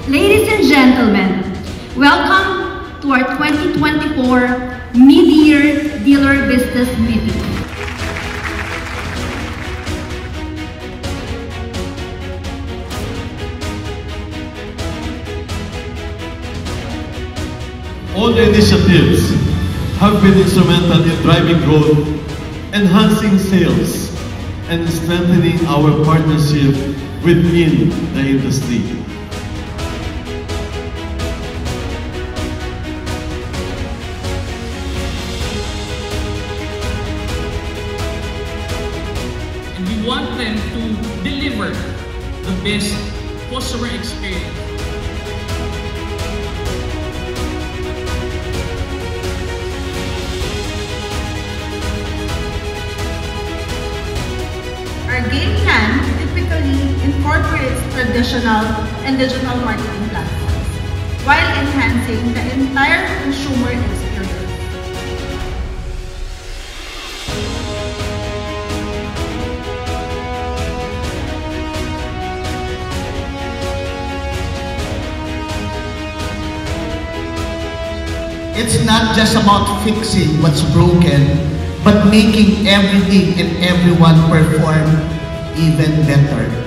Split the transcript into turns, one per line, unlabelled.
Ladies and gentlemen, welcome to our 2024 Mid-Year Dealer Business Meeting.
All the initiatives have been instrumental in driving growth, enhancing sales, and strengthening our partnership within the industry.
And we want them to deliver the best customer experience.
Our game plan typically incorporates traditional and digital marketing platforms while enhancing the entire consumer experience.
It's not just about fixing what's broken, but making everything and everyone perform even better.